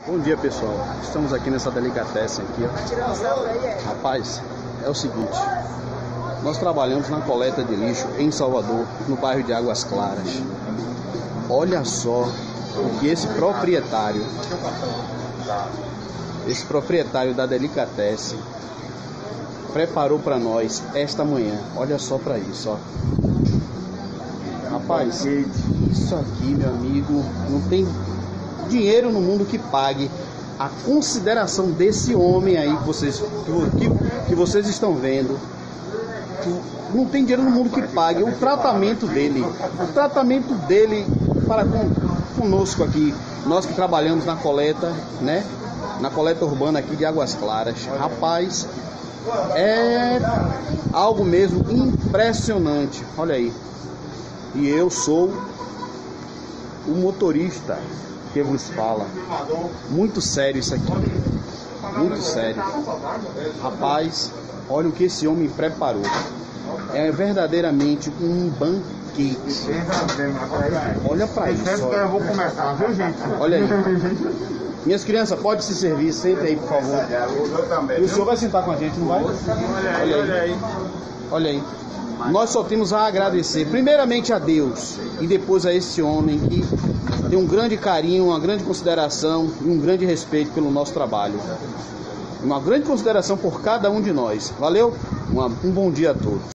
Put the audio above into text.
Bom dia, pessoal. Estamos aqui nessa delicatessen aqui, ó. Rapaz, é o seguinte, nós trabalhamos na coleta de lixo em Salvador, no bairro de Águas Claras. Olha só o que esse proprietário da delicatessen preparou para nós esta manhã. Olha só para isso, ó. Rapaz, isso aqui, meu amigo, não tem dinheiro no mundo que pague a consideração desse homem aí que vocês estão vendo. Não tem dinheiro no mundo que pague o tratamento dele para conosco aqui, nós que trabalhamos na coleta, né? Na coleta urbana aqui de Águas Claras. Rapaz, é algo mesmo impressionante. Olha aí. E eu sou o motorista que vos fala. Muito sério isso aqui. Muito sério. Rapaz, olha o que esse homem preparou. É verdadeiramente um banquete. Olha pra isso. Eu vou começar, viu, gente? Olha aí. Minhas crianças, pode se servir. Senta aí, por favor. Eu também. E o senhor vai sentar com a gente, não vai? Olha aí. Olha aí. Nós só temos a agradecer, primeiramente a Deus, e depois a esse homem que tem um grande carinho, uma grande consideração e um grande respeito pelo nosso trabalho. Uma grande consideração por cada um de nós. Valeu? Um bom dia a todos.